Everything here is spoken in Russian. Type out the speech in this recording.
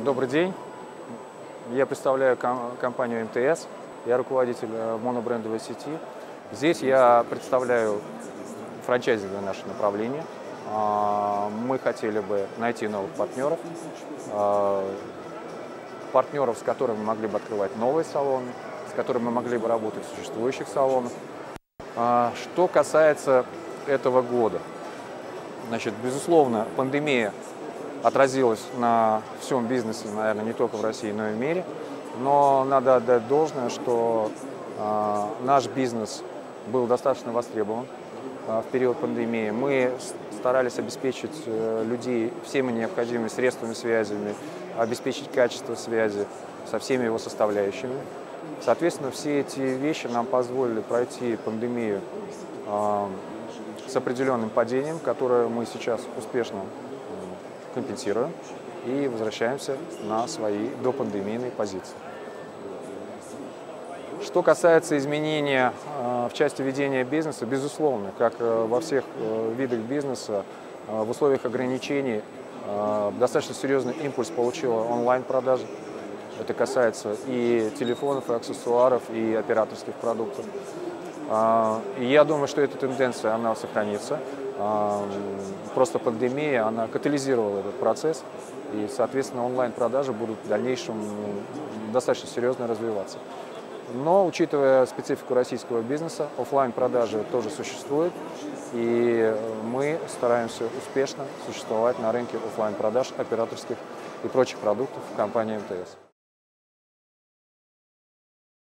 Добрый день. Я представляю компанию МТС. Я руководитель монобрендовой сети. Здесь я представляю франчайзинговое наше направление. Мы хотели бы найти новых партнеров, с которыми мы могли бы открывать новые салоны, с которыми мы могли бы работать в существующих салонах. Что касается этого года, значит, безусловно, пандемия отразилась на всем бизнесе, наверное, не только в России, но и в мире. Но надо отдать должное, что наш бизнес был достаточно востребован в период пандемии. Мы старались обеспечить людей всеми необходимыми средствами связи, обеспечить качество связи со всеми его составляющими. Соответственно, все эти вещи нам позволили пройти пандемию с определенным падением, которое мы сейчас успешно компенсируем и возвращаемся на свои допандемийные позиции. Что касается изменения в части ведения бизнеса, безусловно, как во всех видах бизнеса, в условиях ограничений достаточно серьезный импульс получила онлайн-продажа. Это касается и телефонов, и аксессуаров, и операторских продуктов. И я думаю, что эта тенденция, она сохранится. Просто пандемия, она катализировала этот процесс, и, соответственно, онлайн-продажи будут в дальнейшем достаточно серьезно развиваться. Но, учитывая специфику российского бизнеса, офлайн-продажи тоже существуют, и мы стараемся успешно существовать на рынке офлайн-продаж, операторских и прочих продуктов компании МТС.